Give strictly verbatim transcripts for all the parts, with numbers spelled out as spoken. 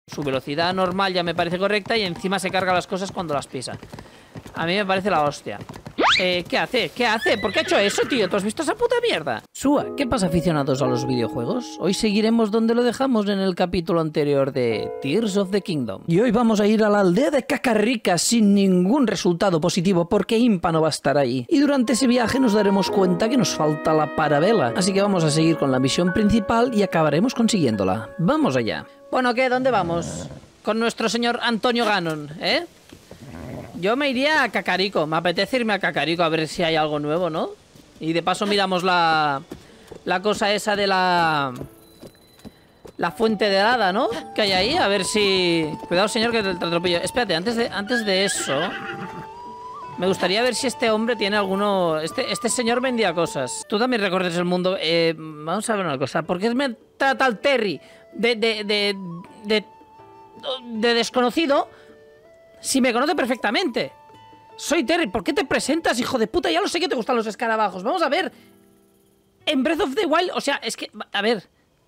Su velocidad normal ya me parece correcta y encima se carga las cosas cuando las pisa. A mí me parece la hostia. Eh, ¿qué hace? ¿Qué hace? ¿Por qué ha hecho eso, tío? ¿Tú has visto esa puta mierda? Sua, ¿qué pasa, aficionados a los videojuegos? Hoy seguiremos donde lo dejamos en el capítulo anterior de Tears of the Kingdom. Y hoy vamos a ir a la aldea de Kakarrika sin ningún resultado positivo porque Impa no va a estar ahí. Y durante ese viaje nos daremos cuenta que nos falta la parabela. Así que vamos a seguir con la misión principal y acabaremos consiguiéndola. ¡Vamos allá! Bueno, ¿qué? ¿Dónde vamos? Con nuestro señor Antonio Ganon, ¿eh? Yo me iría a Kakariko. Me apetece irme a Kakariko a ver si hay algo nuevo, ¿no? Y de paso miramos la... La cosa esa de la... La fuente de hada, ¿no? Que hay ahí, a ver si... Cuidado, señor, que te atropello. Espérate, antes de, antes de eso... Me gustaría ver si este hombre tiene alguno... Este, este señor vendía cosas. Tú también recorres el mundo. Eh, vamos a ver una cosa. ¿Por qué me trata el Terry de... de... de... de, de desconocido? Si me conoce perfectamente. Soy Terry, ¿por qué te presentas, hijo de puta? Ya lo sé que te gustan los escarabajos. Vamos a ver. En Breath of the Wild, o sea, es que... A ver.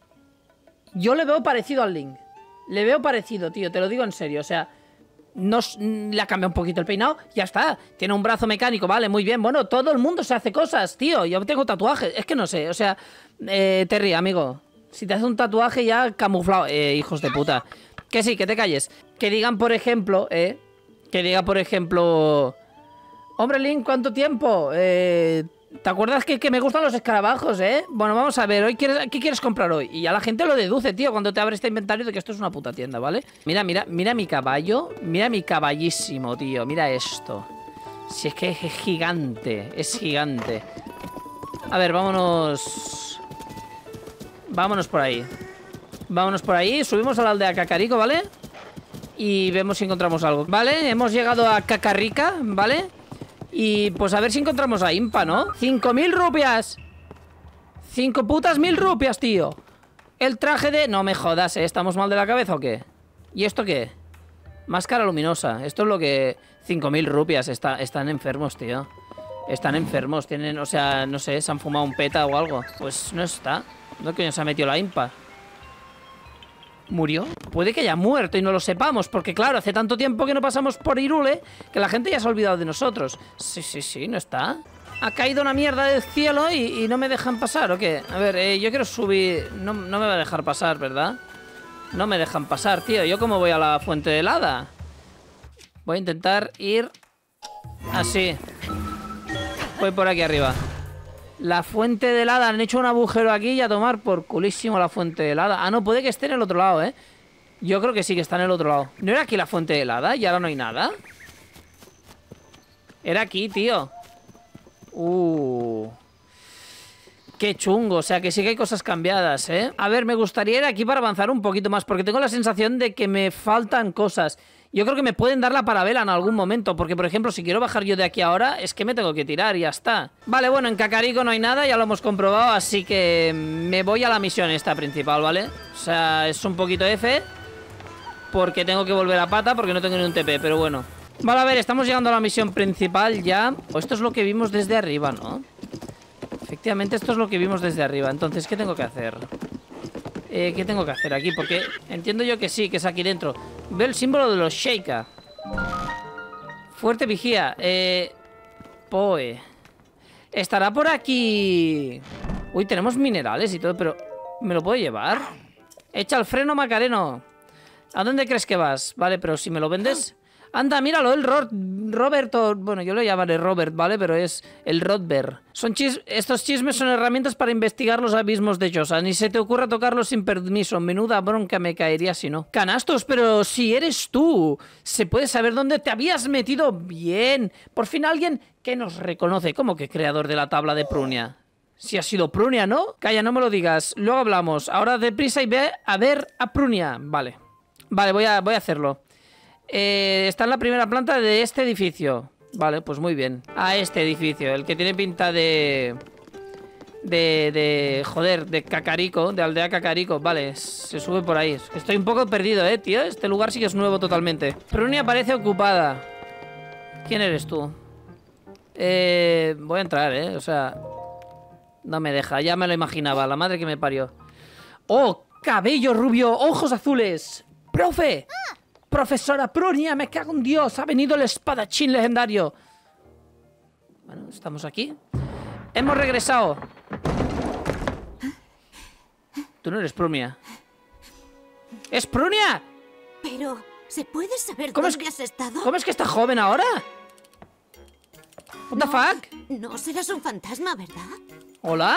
Yo le veo parecido al Link. Le veo parecido, tío, te lo digo en serio. O sea, no, le ha cambiado un poquito el peinado. Ya está. Tiene un brazo mecánico, vale, muy bien. Bueno, todo el mundo se hace cosas, tío. Yo tengo tatuajes. Es que no sé, o sea... Eh, Terry, amigo. Si te haces un tatuaje ya camuflado. Eh, hijos de puta. Que sí, que te calles. Que digan, por ejemplo, eh... Que diga, por ejemplo... Hombre, Link, ¿cuánto tiempo? Eh... ¿Te acuerdas que, que me gustan los escarabajos, eh? Bueno, vamos a ver, hoy quieres, ¿qué quieres comprar hoy? Y ya la gente lo deduce, tío, cuando te abre este inventario de que esto es una puta tienda, ¿vale? Mira, mira, mira mi caballo. Mira mi caballísimo, tío. Mira esto. Si es que es gigante. Es gigante. A ver, vámonos... Vámonos por ahí. Vámonos por ahí. Subimos a la aldea Kakariko, ¿vale? Y vemos si encontramos algo. Vale, hemos llegado a Kakarrika, ¿vale? Y pues a ver si encontramos a Impa, ¿no? ¡Cinco mil rupias! ¡Cinco putas mil rupias, tío! El traje de... No me jodas, ¿eh? ¿Estamos mal de la cabeza o qué? ¿Y esto qué? Máscara luminosa. Esto es lo que... Cinco mil rupias. Está... Están enfermos, tío. Están enfermos. Tienen... O sea, no sé, se han fumado un peta o algo. Pues no está. ¿Dónde coño se ha metido la Impa? ¿Murió? Puede que haya muerto y no lo sepamos, porque claro, hace tanto tiempo que no pasamos por Hyrule que la gente ya se ha olvidado de nosotros. Sí, sí, sí, no está. Ha caído una mierda del cielo y, y no me dejan pasar, ¿o qué? A ver, eh, yo quiero subir... No, no me va a dejar pasar, ¿verdad? No me dejan pasar, tío. ¿Yo cómo voy a la fuente de helada? Voy a intentar ir... Así. Voy por aquí arriba. La fuente de helada, han hecho un agujero aquí y a tomar por culísimo la fuente de helada. Ah, no, puede que esté en el otro lado, ¿eh? Yo creo que sí que está en el otro lado. ¿No era aquí la fuente de helada y ahora no hay nada? Era aquí, tío. Uh... Qué chungo, o sea que sí que hay cosas cambiadas, ¿eh? A ver, me gustaría ir aquí para avanzar un poquito más, porque tengo la sensación de que me faltan cosas. Yo creo que me pueden dar la parabela en algún momento, porque, por ejemplo, si quiero bajar yo de aquí ahora, es que me tengo que tirar y ya está. Vale, bueno, en Kakariko no hay nada, ya lo hemos comprobado, así que me voy a la misión esta principal, ¿vale? O sea, es un poquito F, porque tengo que volver a pata, porque no tengo ni un T P, pero bueno. Vale, a ver, estamos llegando a la misión principal ya. O esto es lo que vimos desde arriba, ¿no? Efectivamente, esto es lo que vimos desde arriba. Entonces, ¿qué tengo que hacer? Eh, ¿Qué tengo que hacer aquí? Porque entiendo yo que sí, que es aquí dentro. Veo el símbolo de los Sheikah. Fuerte vigía. Eh... Poe. Estará por aquí... Uy, tenemos minerales y todo, pero... ¿Me lo puedo llevar? Echa el freno, Macareno. ¿A dónde crees que vas? Vale, pero si me lo vendes... Anda, míralo, el Ro Roberto... Bueno, yo lo llamaré Robert, ¿vale? Pero es el Rodber. Son chis Estos chismes son herramientas para investigar los abismos de Yosa. Ni se te ocurra tocarlos sin permiso. Menuda bronca me caería si no. Canastos, pero si eres tú. ¿Se puede saber dónde te habías metido? Bien. Por fin alguien que nos reconoce. ¿Cómo que creador de la tabla de Prunia? Si ha sido Prunia, ¿no? Calla, no me lo digas. Luego hablamos. Ahora deprisa y ve a ver a Prunia. Vale. Vale, voy a, voy a hacerlo. Eh, está en la primera planta de este edificio. Vale, pues muy bien. A este edificio, el que tiene pinta de... De... de... Joder, de Kakariko, de aldea Kakariko. Vale, se sube por ahí. Estoy un poco perdido, eh, tío. Este lugar sí que es nuevo totalmente. Prunia parece ocupada. ¿Quién eres tú? Eh... Voy a entrar, eh, o sea... No me deja, ya me lo imaginaba. La madre que me parió. ¡Oh! Cabello rubio, ojos azules. ¡Profe! ¡Profesora Prunia! ¡Me cago en Dios! ¡Ha venido el espadachín legendario! Bueno, estamos aquí. ¡Hemos regresado! Tú no eres Prunia. ¡Es Prunia! Pero, ¿se puede saber ¿Cómo dónde es que, has estado? ¿Cómo es que está joven ahora? What the no, fuck? No serás un fantasma, ¿verdad? ¿Hola?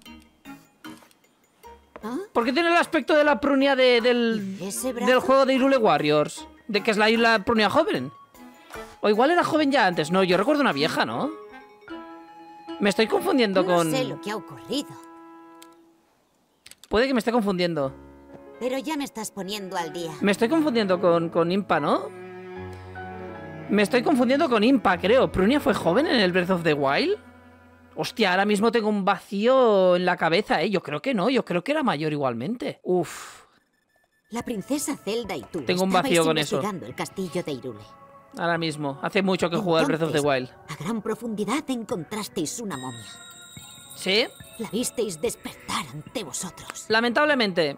¿Ah? ¿Por qué tiene el aspecto de la Prunia de- del, ¿Y ese brazo? del juego de Hyrule Warriors? ¿De que es la isla Prunia joven? O igual era joven ya antes. No, yo recuerdo una vieja, ¿no? Me estoy confundiendo No con... sé lo que ha ocurrido, Puede que me esté confundiendo. pero ya me estás poniendo al día. Me estoy confundiendo con, con Impa, ¿no? Me estoy confundiendo con Impa, creo. ¿Prunia fue joven en el Breath of the Wild? Hostia, ahora mismo tengo un vacío en la cabeza, ¿eh? Yo creo que no, yo creo que era mayor igualmente. Uf, La princesa Zelda y tú Tengo un estabais vacío con eso. investigando el castillo de Hyrule. ahora mismo. Hace mucho que jugué al Breath of the Wild. A gran profundidad encontrasteis una momia. ¿Sí? La visteis despertar ante vosotros. Lamentablemente.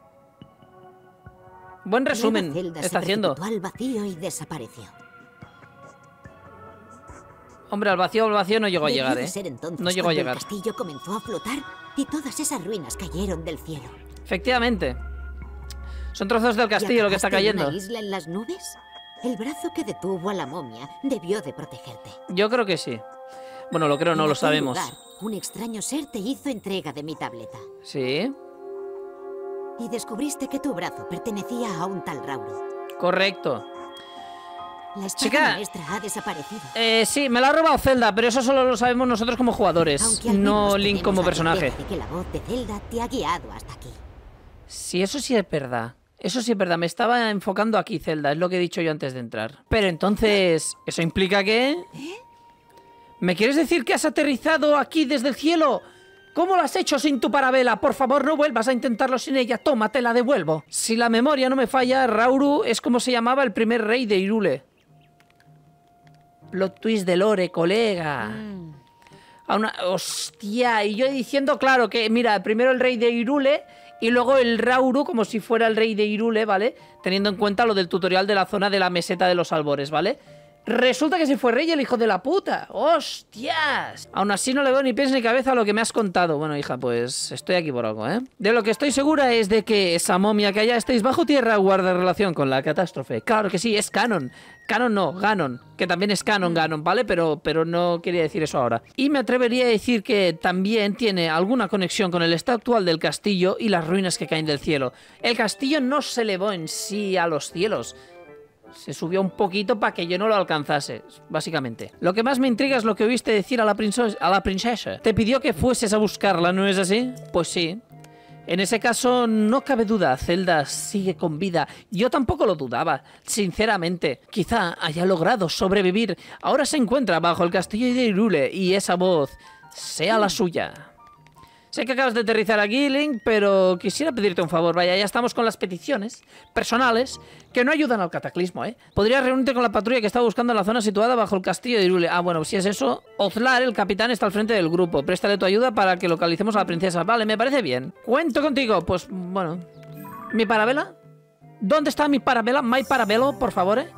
Buen resumen Luego Zelda está se haciendo. precipitó al vacío y desapareció. Hombre, al vacío, al vacío no llegó a Debió llegar, de ¿eh? ser entonces No llegó a cuando llegar. El castillo comenzó a flotar y todas esas ruinas cayeron del cielo. Efectivamente. Son trozos del ¿Y castillo lo que está acabaste en cayendo. una isla en las nubes? El brazo que detuvo a la momia debió de protegerte. Yo creo que sí. Bueno, lo creo, no En lo aquel sabemos. lugar, un extraño ser te hizo entrega de mi tableta. Sí, Y descubriste que tu brazo pertenecía a un tal Rauro. correcto. La espada Chica. maestra ha desaparecido. Eh, sí, me la ha robado Zelda, pero eso solo lo sabemos nosotros como jugadores, Aunque al no menos Link tenemos como la personaje. certeza de que la voz de Zelda te ha guiado hasta aquí. Sí, eso sí es verdad. Eso sí es verdad. Me estaba enfocando aquí, Zelda. Es lo que he dicho yo antes de entrar. Pero entonces, ¿eso implica que...? ¿Me quieres decir que has aterrizado aquí desde el cielo? ¿Cómo lo has hecho sin tu parabela? Por favor, no vuelvas a intentarlo sin ella. Toma, te la devuelvo. Si la memoria no me falla, Rauru es como se llamaba el primer rey de Hyrule. Plot twist de lore, colega. A una... Hostia, y yo diciendo, claro, que mira, primero el rey de Hyrule y luego el Rauru como si fuera el rey de Hyrule, ¿vale? Teniendo en cuenta lo del tutorial de la zona de la meseta de los albores, ¿vale? Resulta que se fue rey el hijo de la puta. ¡Hostias! Aún así no le veo ni pies ni cabeza a lo que me has contado. Bueno, hija, pues estoy aquí por algo, ¿eh? De lo que estoy segura es de que esa momia que allá estáis bajo tierra guarda relación con la catástrofe. Claro que sí, es canon. Canon no, Ganon. Que también es canon, Ganon, ¿vale? Pero, pero no quería decir eso ahora. Y me atrevería a decir que también tiene alguna conexión con el estado actual del castillo y las ruinas que caen del cielo. El castillo no se elevó en sí a los cielos. Se subió un poquito para que yo no lo alcanzase, básicamente. Lo que más me intriga es lo que oíste decir a la, a la princesa. Te pidió que fueses a buscarla, ¿no es así? Pues sí. En ese caso, no cabe duda, Zelda sigue con vida. Yo tampoco lo dudaba, sinceramente. Quizá haya logrado sobrevivir. Ahora se encuentra bajo el castillo de Hyrule y esa voz sea la suya. Sé que acabas de aterrizar aquí, Link, pero quisiera pedirte un favor. Vaya, ya estamos con las peticiones personales que no ayudan al cataclismo, ¿eh? Podrías reunirte con la patrulla que está buscando en la zona situada bajo el castillo de Hyrule. Ah, bueno, si es eso, Ozlar, el capitán, está al frente del grupo. Préstale tu ayuda para que localicemos a la princesa. Vale, me parece bien. Cuento contigo. Pues, bueno. ¿Mi parabela? ¿Dónde está mi parabela? My parabelo, por favor, ¿eh?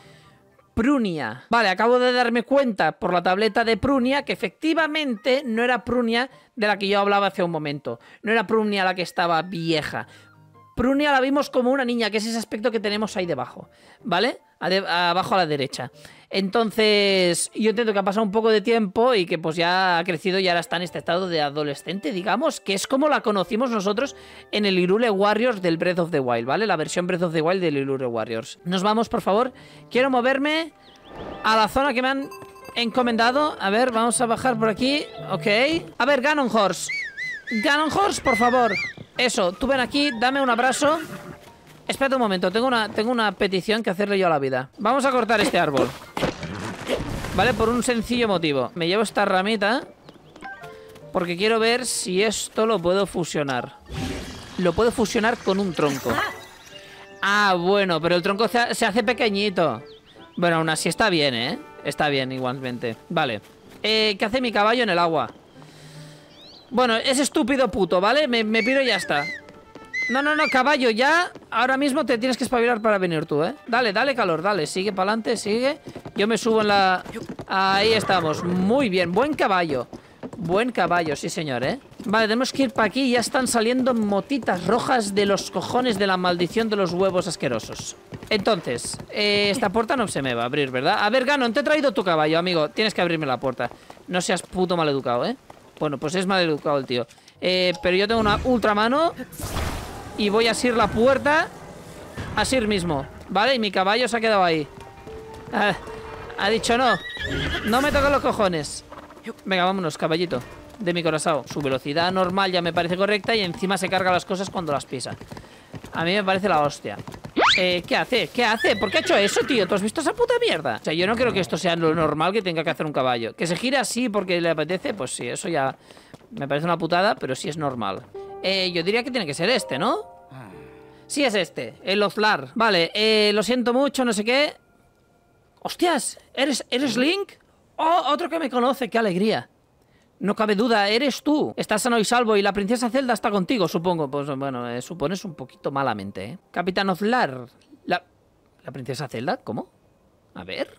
Prunia. Vale, acabo de darme cuenta por la tableta de Prunia que efectivamente no era Prunia de la que yo hablaba hace un momento. No era Prunia la que estaba vieja. Prunia la vimos como una niña, que es ese aspecto que tenemos ahí debajo, ¿vale? Abajo a la derecha. Entonces, yo entiendo que ha pasado un poco de tiempo y que pues ya ha crecido y ahora está en este estado de adolescente, digamos, que es como la conocimos nosotros en el Hyrule Warriors del Breath of the Wild, ¿vale? La versión Breath of the Wild del Hyrule Warriors. Nos vamos, por favor. Quiero moverme a la zona que me han encomendado. A ver, vamos a bajar por aquí. Ok. A ver, Ganon Horse. Ganon Horse, por favor. Eso, tú ven aquí, dame un abrazo. Espérate un momento, tengo una, tengo una petición que hacerle yo a la vida. Vamos a cortar este árbol, ¿vale? Por un sencillo motivo. Me llevo esta ramita porque quiero ver si esto lo puedo fusionar. Lo puedo fusionar con un tronco. Ah, bueno, pero el tronco se, se hace pequeñito. Bueno, aún así está bien, ¿eh? Está bien igualmente. Vale. Eh, ¿qué hace mi caballo en el agua? Bueno, es estúpido puto, ¿vale? Me, me piro y ya está. No, no, no, caballo, ya. Ahora mismo te tienes que espabilar para venir tú, ¿eh? Dale, dale calor, dale. Sigue para adelante, sigue. Yo me subo en la... Ahí estamos. Muy bien, buen caballo. Buen caballo, sí señor, ¿eh? Vale, tenemos que ir para aquí. Ya están saliendo motitas rojas de los cojones de la maldición de los huevos asquerosos. Entonces, eh, esta puerta no se me va a abrir, ¿verdad? A ver, Ganon, te he traído tu caballo, amigo. Tienes que abrirme la puerta. No seas puto maleducado, ¿eh? Bueno, pues es maleducado el tío. Eh, pero yo tengo una ultramano y voy a asir la puerta así mismo, ¿vale? Y mi caballo se ha quedado ahí. Ah, ha dicho no. No me tocan los cojones. Venga, vámonos, caballito de mi corazón. Su velocidad normal ya me parece correcta y encima se carga las cosas cuando las pisa. A mí me parece la hostia. Eh, ¿qué hace? ¿Qué hace? ¿Por qué ha hecho eso, tío? ¿Tú has visto esa puta mierda? O sea, yo no creo que esto sea lo normal que tenga que hacer un caballo. Que se gire así porque le apetece, pues sí, eso ya me parece una putada, pero sí es normal. Eh, yo diría que tiene que ser este, ¿no? Sí es este, el Ozlar. Vale, eh, lo siento mucho, no sé qué. ¡Hostias! ¿Eres, ¿eres Link? ¡Oh, otro que me conoce! ¡Qué alegría! No cabe duda, eres tú. Estás sano y salvo y la princesa Zelda está contigo, supongo. Pues bueno, eh, supones un poquito malamente, ¿eh? Capitán Ozlar. ¿La, ¿La princesa Zelda? ¿Cómo? A ver.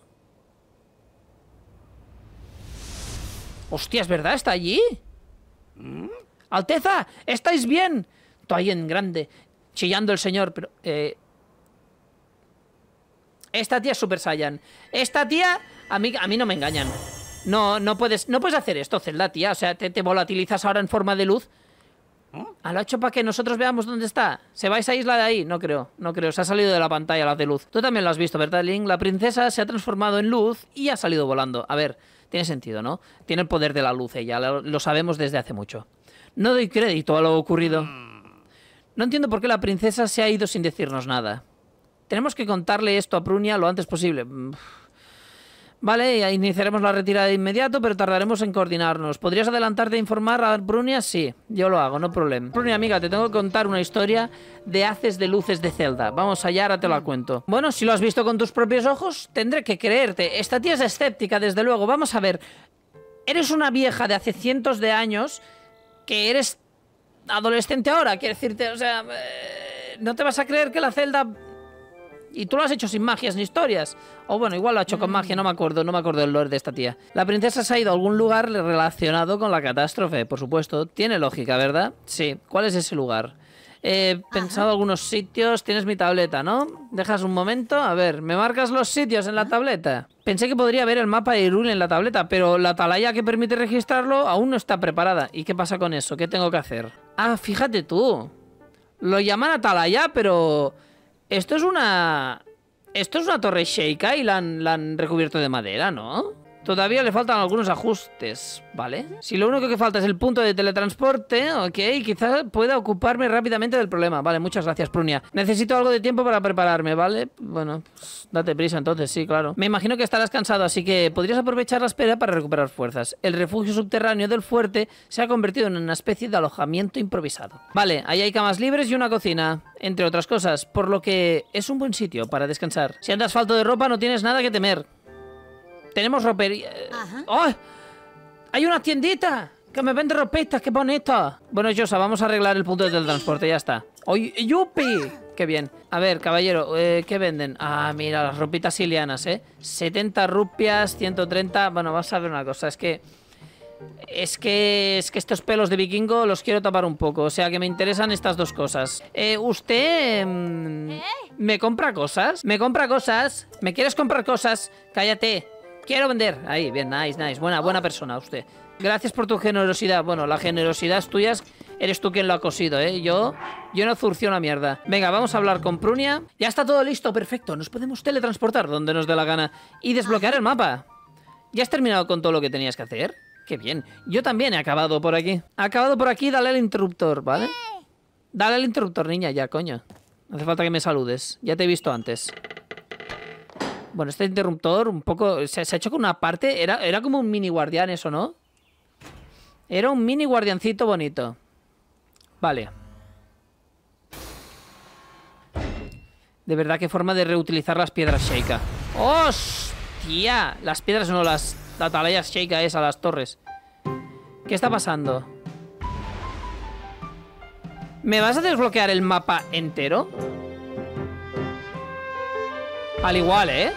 Hostia, ¿es verdad? ¿Está allí? ¿Mm? ¡Alteza! ¿Estáis bien? Estoy ahí en grande, chillando el señor, pero... Eh... Esta tía es Super Saiyan. Esta tía... A mí, a mí no me engañan. No, no puedes, no puedes hacer esto, Zelda, tía. O sea, te, te volatilizas ahora en forma de luz. ¿Ah, lo ha hecho para que nosotros veamos dónde está? ¿Se va a esa isla de ahí? No creo, no creo. Se ha salido de la pantalla la de luz. Tú también lo has visto, ¿verdad, Link? La princesa se ha transformado en luz y ha salido volando. A ver, tiene sentido, ¿no? Tiene el poder de la luz ella, lo, lo sabemos desde hace mucho. No doy crédito a lo ocurrido. No entiendo por qué la princesa se ha ido sin decirnos nada. Tenemos que contarle esto a Prunia lo antes posible. Vale, iniciaremos la retirada de inmediato, pero tardaremos en coordinarnos. ¿Podrías adelantarte a informar a Prunia? Sí, yo lo hago, no problema. Prunia, amiga, te tengo que contar una historia de haces de luces de Zelda. Vamos allá, ahora te la cuento. Bueno, si lo has visto con tus propios ojos, tendré que creerte. Esta tía es escéptica, desde luego. Vamos a ver. Eres una vieja de hace cientos de años que eres adolescente ahora, quiero decirte, o sea... Eh, ¿no te vas a creer que la Zelda... Y tú lo has hecho sin magias ni historias? O bueno, igual lo ha hecho con magia, no me acuerdo, no me acuerdo del lore de esta tía. La princesa se ha ido a algún lugar relacionado con la catástrofe, por supuesto. Tiene lógica, ¿verdad? Sí. ¿Cuál es ese lugar? He pensado algunos sitios. Tienes mi tableta, ¿no? Dejas un momento. A ver, ¿me marcas los sitios en la tableta? Pensé que podría ver el mapa de Hyrule en la tableta, pero la atalaya que permite registrarlo aún no está preparada. ¿Y qué pasa con eso? ¿Qué tengo que hacer? Ah, fíjate tú. Lo llaman atalaya, pero... Esto es una... Esto es una torre Sheikah y la han, la han recubierto de madera, ¿no? Todavía le faltan algunos ajustes, ¿vale? Si lo único que falta es el punto de teletransporte, ok, quizás pueda ocuparme rápidamente del problema. Vale, muchas gracias, Prunia. Necesito algo de tiempo para prepararme, ¿vale? Bueno, pues date prisa entonces, sí, claro. Me imagino que estarás cansado, así que podrías aprovechar la espera para recuperar fuerzas. El refugio subterráneo del fuerte se ha convertido en una especie de alojamiento improvisado. Vale, ahí hay camas libres y una cocina, entre otras cosas, por lo que es un buen sitio para descansar. Si andas falto de ropa, no tienes nada que temer. Tenemos ropería. ¡Oh! ¡Hay una tiendita! ¡Que me vende ropitas! ¡Qué bonito! Bueno, Yosa, vamos a arreglar el punto del transporte, ya está. ¡Oye, yupi! ¡Qué bien! A ver, caballero, eh, ¿qué venden? Ah, mira, las ropitas ilianas, ¿eh? setenta rupias, ciento treinta... Bueno, vas a ver una cosa, es que... Es que... Es que estos pelos de vikingo los quiero tapar un poco. O sea, que me interesan estas dos cosas. Eh, ¿usted... Mmm, ¿me compra cosas? ¿Me compra cosas? ¿Me quieres comprar cosas? Cállate. Quiero vender. Ahí, bien, nice, nice. Buena, buena persona usted. Gracias por tu generosidad. Bueno, la generosidad es tuya. Eres tú quien lo ha cosido, ¿eh? Yo, yo no zurcio una mierda. Venga, vamos a hablar con Prunia. Ya está todo listo, perfecto. Nos podemos teletransportar donde nos dé la gana. Y desbloquear el mapa. ¿Ya has terminado con todo lo que tenías que hacer? Qué bien. Yo también he acabado por aquí. He acabado por aquí, dale al interruptor, ¿vale? Dale al interruptor, niña, ya, coño. No hace falta que me saludes. Ya te he visto antes. Bueno, este interruptor un poco... Se, se ha hecho con una parte... Era, era como un mini guardián eso, ¿no? Era un mini guardiancito bonito. Vale. De verdad, qué forma de reutilizar las piedras Sheikah. ¡Hostia! Las piedras no, las atalayas Sheikah esas, las torres. ¿Qué está pasando? ¿Me vas a desbloquear el mapa entero? Al igual, ¿eh?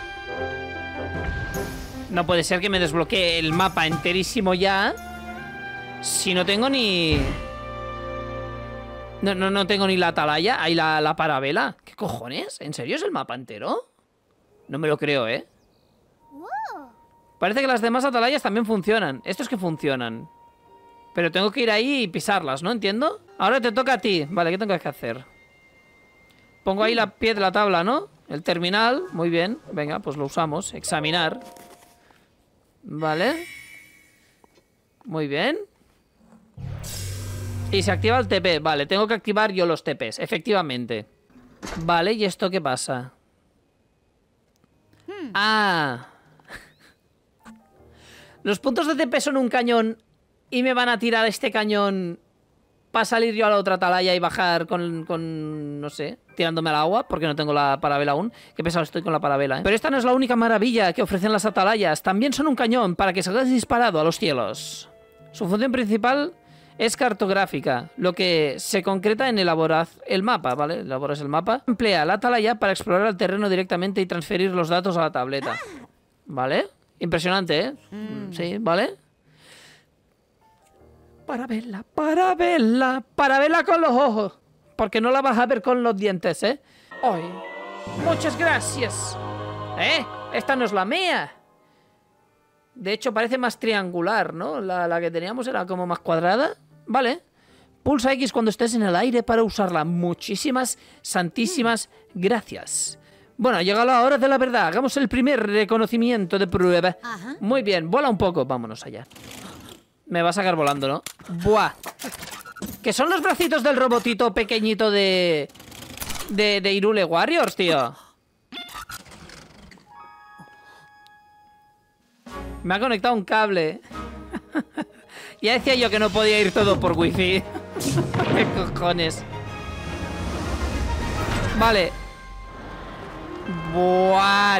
No puede ser que me desbloquee el mapa enterísimo ya si no tengo ni... No, no, no tengo ni la atalaya. Hay la, la parabela. ¿Qué cojones? ¿En serio es el mapa entero? No me lo creo, ¿eh? Parece que las demás atalayas también funcionan. Estos que funcionan. Pero tengo que ir ahí y pisarlas, ¿no? ¿Entiendo? Ahora te toca a ti. Vale, ¿qué tengo que hacer? Pongo ahí la pie de la tabla, ¿no? El terminal. Muy bien. Venga, pues lo usamos. Examinar. Vale. Muy bien. Y se activa el T P. Vale, tengo que activar yo los T Ps. Efectivamente. Vale, ¿y esto qué pasa? Ah. Los puntos de T P son un cañón y me van a tirar este cañón para salir yo a la otra atalaya y bajar con, con, no sé, tirándome al agua, porque no tengo la parabela aún. Qué pesado estoy con la parabela, ¿eh? Pero esta no es la única maravilla que ofrecen las atalayas. También son un cañón para que salgas disparado a los cielos. Su función principal es cartográfica, lo que se concreta en elaborar el mapa, ¿vale? Elaboras el mapa. Emplea la atalaya para explorar el terreno directamente y transferir los datos a la tableta. ¿Vale? Impresionante, ¿eh? Mm. Sí, ¿vale? Parabela, parabela, parabela con los ojos. Porque no la vas a ver con los dientes, ¿eh? ¡Ay! ¡Muchas gracias! ¿Eh? Esta no es la mía. De hecho, parece más triangular, ¿no? La, la que teníamos era como más cuadrada. Vale. Pulsa X cuando estés en el aire para usarla. Muchísimas, santísimas gracias. Bueno, ha llegado la hora de la verdad. Hagamos el primer reconocimiento de prueba. Ajá. Muy bien, vuela un poco. Vámonos allá. Me va a sacar volando, ¿no? ¡Buah! Que son los bracitos del robotito pequeñito de... De, de Hyrule Warriors, tío. Me ha conectado un cable. Ya decía yo que no podía ir todo por wifi. ¿Qué cojones? Vale. Buah.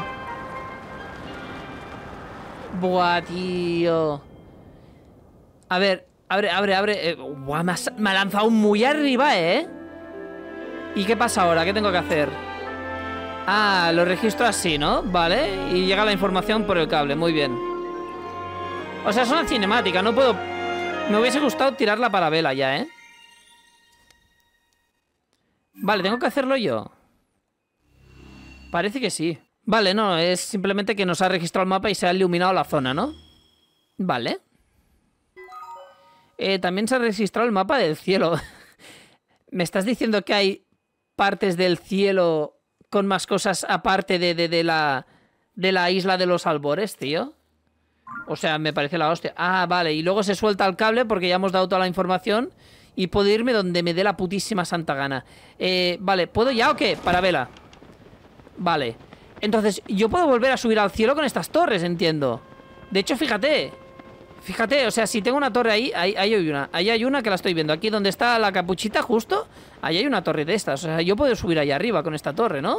Buah, tío. A ver, abre, abre, abre. Eh, buah, me ha, me ha lanzado muy arriba, ¿eh? ¿Y qué pasa ahora? ¿Qué tengo que hacer? Ah, lo registro así, ¿no? Vale. Y llega la información por el cable. Muy bien. O sea, es una cinemática. No puedo... Me hubiese gustado tirar la parabela ya, ¿eh? Vale, tengo que hacerlo yo. Parece que sí. Vale, no, es simplemente que nos ha registrado el mapa y se ha iluminado la zona, ¿no? Vale. Eh, también se ha registrado el mapa del cielo. ¿Me estás diciendo que hay partes del cielo con más cosas aparte de, de, de, la, de la isla de los albores, tío? O sea, me parece la hostia. Ah, vale, y luego se suelta el cable porque ya hemos dado toda la información y puedo irme donde me dé la putísima santa gana. Eh, vale, ¿puedo ya o qué? Parabela. Vale. Entonces, yo puedo volver a subir al cielo con estas torres, entiendo. De hecho, fíjate. Fíjate, o sea, si tengo una torre ahí, ahí, ahí hay una. Ahí hay una que la estoy viendo. Aquí donde está la capuchita justo, ahí hay una torre de estas. O sea, yo puedo subir allá arriba con esta torre, ¿no?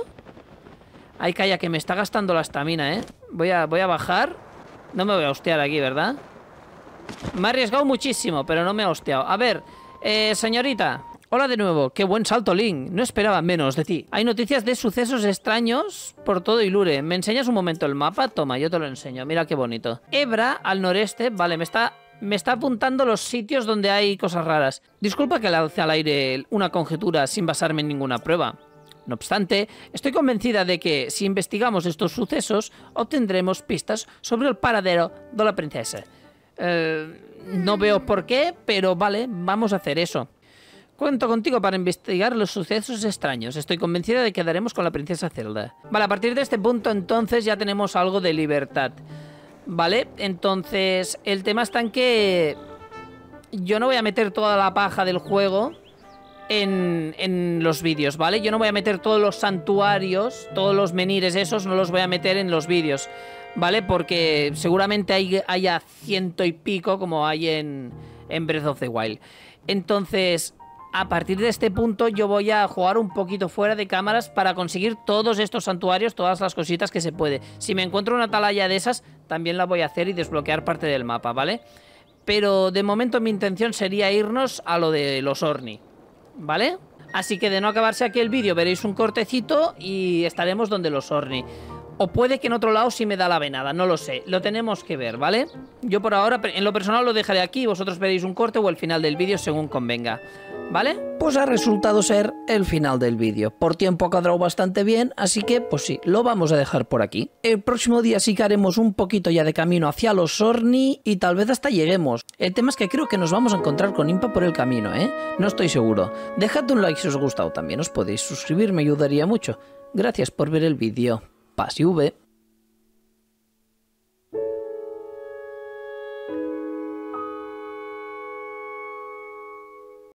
Ay, calla, que me está gastando la estamina, ¿eh? Voy a, voy a bajar. No me voy a hostear aquí, ¿verdad? Me ha arriesgado muchísimo, pero no me ha hosteado. A ver, eh, señorita. Hola de nuevo, qué buen salto, Link. No esperaba menos de ti. Hay noticias de sucesos extraños por todo Hyrule. ¿Me enseñas un momento el mapa? Toma, yo te lo enseño. Mira qué bonito. Hebra, al noreste. Vale, me está, me está apuntando los sitios donde hay cosas raras. Disculpa que lance al aire una conjetura sin basarme en ninguna prueba. No obstante, estoy convencida de que si investigamos estos sucesos, obtendremos pistas sobre el paradero de la princesa. Eh, no veo por qué, pero vale, vamos a hacer eso. Cuento contigo para investigar los sucesos extraños. Estoy convencida de que daremos con la princesa Zelda. Vale, a partir de este punto entonces ya tenemos algo de libertad. Vale, entonces el tema está en que yo no voy a meter toda la paja del juego en, en los vídeos, ¿vale? Yo no voy a meter todos los santuarios, todos los menires esos, no los voy a meter en los vídeos, ¿vale? Porque seguramente hay, haya ciento y pico como hay en, en Breath of the Wild. Entonces, a partir de este punto yo voy a jugar un poquito fuera de cámaras para conseguir todos estos santuarios, todas las cositas que se puede. Si me encuentro una atalaya de esas, también la voy a hacer y desbloquear parte del mapa, ¿vale? Pero de momento mi intención sería irnos a lo de los Orni, ¿vale? Así que de no acabarse aquí el vídeo veréis un cortecito y estaremos donde los Orni. O puede que en otro lado sí me da la venada, no lo sé. Lo tenemos que ver, ¿vale? Yo por ahora, en lo personal lo dejaré aquí y vosotros veréis un corte o el final del vídeo según convenga, ¿vale? Pues ha resultado ser el final del vídeo. Por tiempo ha cuadrado bastante bien, así que pues sí, lo vamos a dejar por aquí. El próximo día sí que haremos un poquito ya de camino hacia los Orni y tal vez hasta lleguemos. El tema es que creo que nos vamos a encontrar con Impa por el camino, ¿eh? No estoy seguro. Dejad un like si os ha gustado también, os podéis suscribir, me ayudaría mucho. Gracias por ver el vídeo. Paz y V.